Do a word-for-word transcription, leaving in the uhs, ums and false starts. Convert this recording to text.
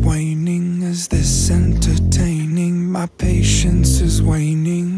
waning? Is this entertaining? My patience is waning.